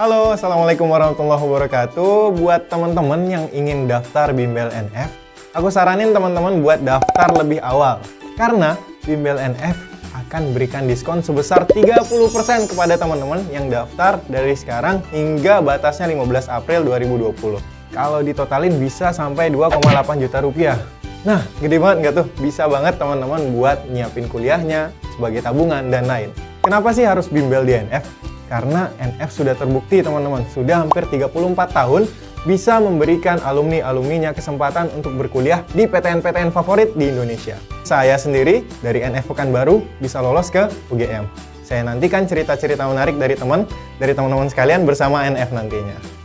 Halo, Assalamualaikum warahmatullahi wabarakatuh. Buat teman-teman yang ingin daftar Bimbel NF, aku saranin teman-teman buat daftar lebih awal. Karena Bimbel NF akan berikan diskon sebesar 30% kepada teman-teman yang daftar dari sekarang hingga batasnya 15 April 2020. Kalau ditotalin bisa sampai 2,8 juta rupiah. Nah, gede banget nggak tuh? Bisa banget teman-teman buat nyiapin kuliahnya, sebagai tabungan, dan lain. Kenapa sih harus bimbel di NF? Karena NF sudah terbukti teman-teman, sudah hampir 34 tahun bisa memberikan alumni-alumninya kesempatan untuk berkuliah di PTN-PTN favorit di Indonesia. Saya sendiri dari NF Pekanbaru bisa lolos ke UGM. Saya nantikan cerita-cerita menarik dari teman-teman sekalian bersama NF nantinya.